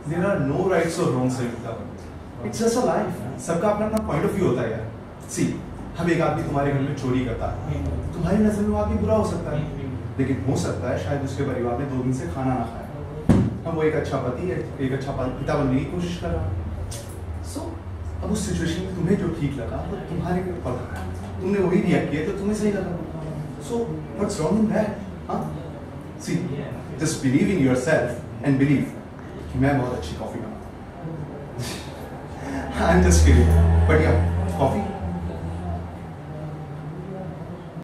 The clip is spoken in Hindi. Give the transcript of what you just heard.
देयर आर नो राइट्स और wrongs in love, it's just a life, सबका अपना अपना पॉइंट ऑफ व्यू होता है यार। सी, हम एक आदमी तुम्हारे घर में चोरी करता है, तुम्हारी नजर में वो आदमी बुरा हो सकता है, लेकिन हो सकता है शायद उसके परिवार में 2 दिन से खाना ना खाए, हम वो एक अच्छा पति है, एक अच्छा पिता बनने की कोशिश कर रहा है। सो अब उस सिचुएशन में तुम्हें जो ठीक लगा वो तुम्हारे ऊपर लगा, तुमने वही रिएक्ट किया तो तुम्हें सही लगा। So what's wrong in that? हाँ, see, just believe in yourself and believe कि मैं बहुत अच्छी कॉफी बनाता हूँ। I am just kidding, but या कॉफी